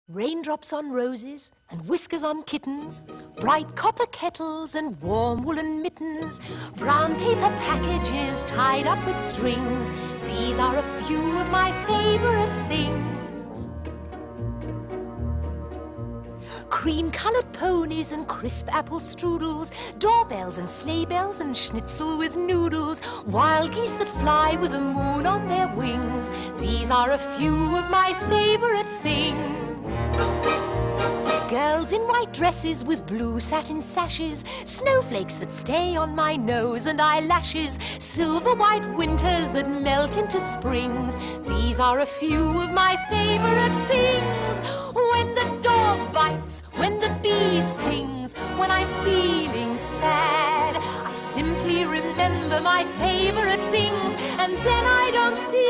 Raindrops on roses and whiskers on kittens, bright copper kettles and warm woolen mittens, brown paper packages tied up with strings. These are a few of my favorite things. Cream-colored ponies and crisp apple strudels, doorbells and sleigh bells and schnitzel with noodles, wild geese that fly with the moon on their wings. These are a few of my favorite things. Girls in white dresses with blue satin sashes, snowflakes that stay on my nose and eyelashes, silver white winters that melt into springs. These are a few of my favorite things. When the dog bites, when the bee stings, when I'm feeling sad, I simply remember my favorite things, and then I don't feel